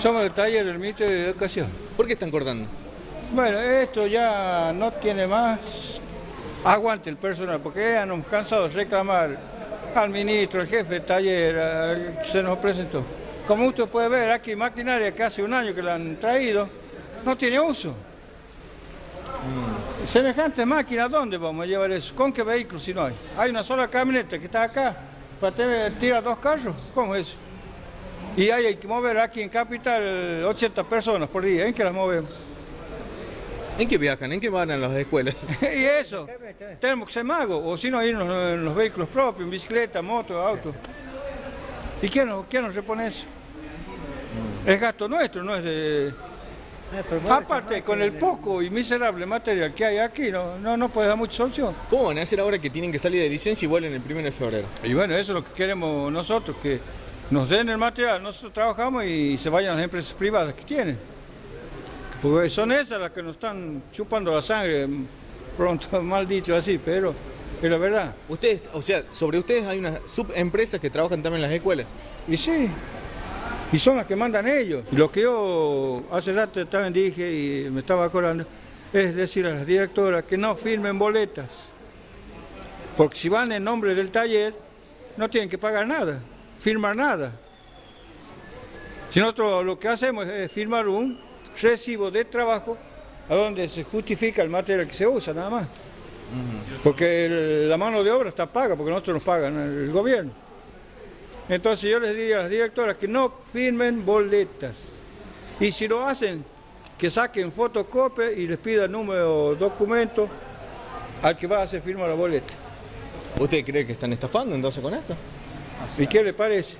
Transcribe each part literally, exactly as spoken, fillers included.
Somos del taller del Ministerio de Educación. ¿Por qué están cortando? Bueno, esto ya no tiene más aguante el personal, porque ya nos hemos cansado de reclamar al ministro, al jefe del taller, al que se nos presentó. Como usted puede ver, aquí maquinaria que hace un año que la han traído, no tiene uso. Mm. Semejante máquina, ¿dónde vamos a llevar eso? ¿Con qué vehículos si no hay? Hay una sola camioneta que está acá, para tener, tirar dos carros, ¿cómo es eso? Y hay, hay que mover aquí en Capital ochenta personas por día, ¿en qué las movemos? ¿En qué viajan? ¿En qué van a las escuelas? Y eso, tenemos que ser magos, o si no irnos en los vehículos propios, en bicicleta, moto, auto. ¿Y quién nos, quién nos repone eso? Mm. Es gasto nuestro, no es de... Aparte, con el poco y miserable material que hay aquí, no, no, no puede dar mucha solución. ¿Cómo van a hacer ahora que tienen que salir de licencia y vuelven el primero de febrero? Y bueno, eso es lo que queremos nosotros, que nos den el material, nosotros trabajamos y se vayan las empresas privadas que tienen. Porque son esas las que nos están chupando la sangre, pronto mal dicho así, pero es la verdad. Ustedes, o sea, sobre ustedes hay unas subempresas que trabajan también en las escuelas. Y sí, y son las que mandan ellos. Y lo que yo hace rato también dije y me estaba acordando, es decir a las directoras que no firmen boletas. Porque si van en nombre del taller, no tienen que pagar nada, firmar nada. Si nosotros lo que hacemos es firmar un recibo de trabajo a donde se justifica el material que se usa, nada más. Uh-huh. Porque el, la mano de obra está paga, porque nosotros nos pagan el gobierno. Entonces yo les diría a las directoras que no firmen boletas. Y si lo hacen, que saquen fotocopia y les pidan número documento al que va a hacer firma la boleta. ¿Usted cree que están estafando entonces con esto? ¿Y qué le parece?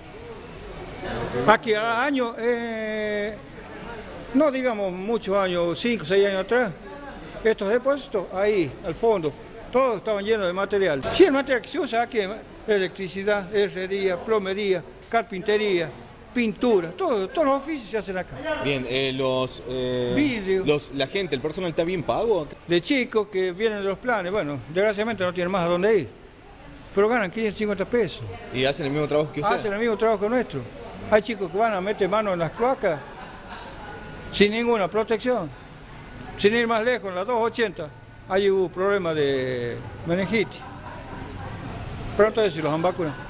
Aquí al año, eh, no digamos muchos años, cinco, seis años atrás, estos depósitos ahí, al fondo, todos estaban llenos de material. Sí, el material que se usa aquí, electricidad, herrería, plomería, carpintería, pintura, todo, todos los oficios se hacen acá. Bien, eh, los, eh, vidrios, los, la gente, el personal está bien pago. De chicos que vienen de los planes, bueno, desgraciadamente no tienen más a dónde ir, pero ganan quinientos cincuenta pesos. ¿Y hacen el mismo trabajo que ustedes? Hacen el mismo trabajo nuestro. Hay chicos que van a meter mano en las cloacas sin ninguna protección. Sin ir más lejos, en las dos ochenta, ahí hubo problemas de meningitis. Pero entonces si los han vacunado.